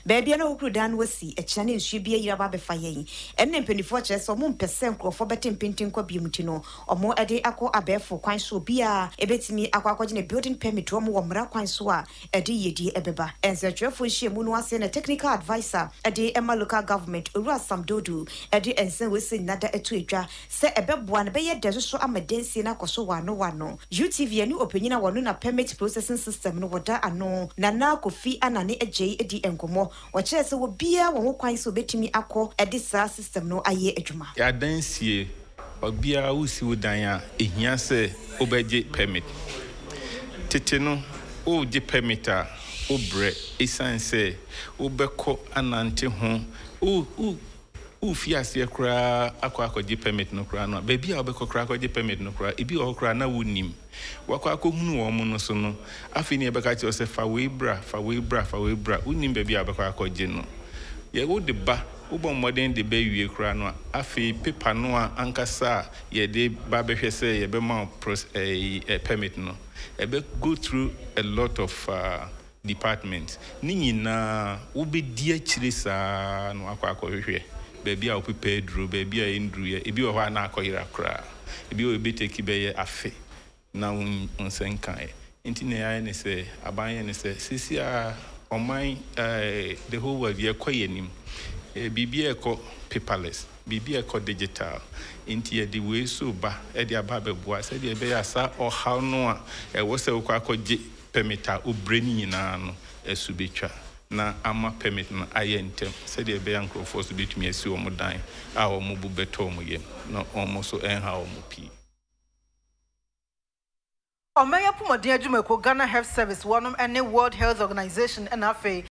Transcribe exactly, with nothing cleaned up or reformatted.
Baby no kru dan wasi e chane nsu bia yira ba be fa yen enne mpanifo che so mo mpese nkrofo betem pintin kwa bimuti no omo ede akọ abefo kwan so bia ebetimi akọ akọje ne building permit wo mo wo mra kwan so a ede yedi ebeba ense twefo hie mu no ase na technical advisor ede ema local government owura samdodu ede ense wesi nada etu edwa se ebeboa ne be ye de so amadensi na koso wano wano U T V ani opanyina wono na permit processing system no woda ano na na kofi anane ejei edi enkomo wo kire se wo bia wo kwan so betimi akọ ede sa system no aye adwuma ya dansie obia usi wodan a ehia se obeje permit tete no o je permit a obre esanse obekọ anante ho o o o fiase kra akọ akọje permit no kra no baby a obekọ kra akọje permit no kra ebi o kra na wonim wakọ akọhunu wo mo no so no afi ne ebeka ti o se fa we bra fa we bra fa we bra wonim baby a obekọ akọje no ye wo de ba ubo modern de be wie kra no afi paper no ankasa ye de ba be hwese ye be ma a permit no e be go through a lot of uh, departments ni nyina wo be di akire sa no akwa akọhwehwe baby a opepe dru baby a indru ye ebi wo ha na akọyira kra ebi wo be take be ye afi na unsenkan e nti na ya ne se aban ne se sisi a oman eh the whole world ye koyenim e bibia eko paperless bibia eko digital inti ye di we so ba e di aba beboa se di be ya sa o how no a e wo se ko akọje permit a obreni nyina no esubetwa na ama permit no ayentem se di be yankrofo so betumi asi o mudan a o mu bu beto mu yem na o mo so enha o mu pi Omeya Pumodi Ajumeko Ghana Health Service, one of any World Health Organization and Afe